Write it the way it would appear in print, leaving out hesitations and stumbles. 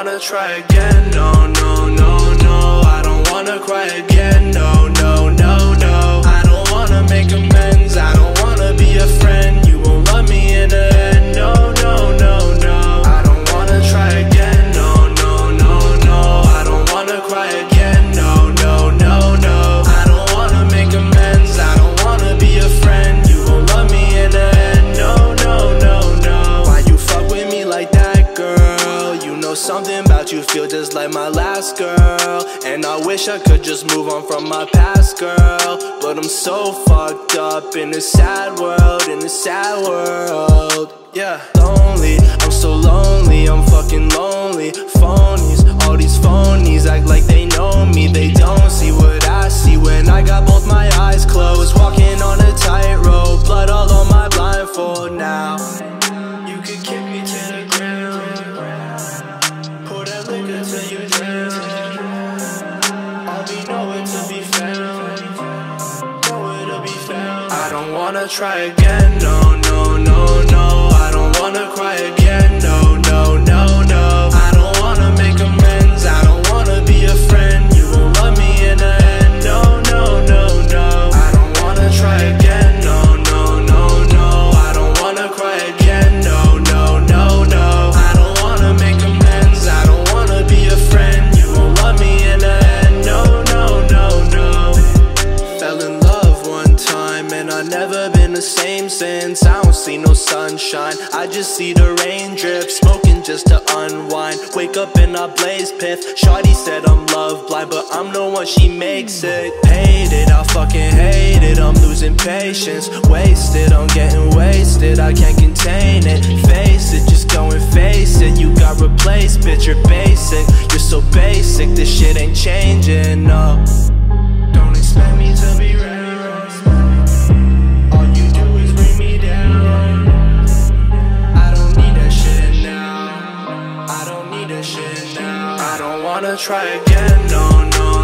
wanna try again, no, no, no, no. I don't wanna cry again, no, no, no, no. I don't wanna make amends, I don't wanna be a friend. You won't love me in the end, no, no, no, no. I don't wanna try again, no, no, no, no. I don't wanna cry again, no, no, no, no. I don't wanna make amends, I don't wanna be a friend. You won't love me in the end, no, no, no, no. Why you fuck with me like that, girl? You know something about you feel just like my last girl. And I wish I could just move on from my past, girl, but I'm so fucked up in this sad world, in this sad world. Yeah, lonely, I'm so lonely, I'm fucking lonely. Phonies, all these phonies act like they know me. They don't see what I see when I got both my eyes closed. Walking on a tightrope, blood all on my blindfold now. You could kick me to the ground, pour that liquor till you drown. I'll be nowhere to be found, nowhere to be found. I don't wanna try again, no, no, no, no. I don't wanna cry again, no, no, no, no. I don't wanna make amends, I don't wanna be a friend. You won't love me in the end, no, no, no, no. I don't wanna try again, no, no, no, no. I don't wanna cry again, no, no, no, no. I don't wanna make amends, I don't wanna be a friend. You won't love me in the end, no, no, no, no. Fell in love one time and I've never been the same since. I don't see no sunshine, I just see the rain drip. Smoking just to unwind, wake up and I blaze piff. Shawty said I'm love blind, but I'm the one she makes it. Hate it, I fucking hate it, I'm losing patience. Wasted, I'm getting wasted, I can't contain it. Face it, just go and face it. You got replaced, bitch, you're basic. You're so basic, this shit ain't changing, no. Don't expect me to be ready. All you do is bring me down. I don't need that shit now, I don't need that shit now. I don't wanna try again, no, no,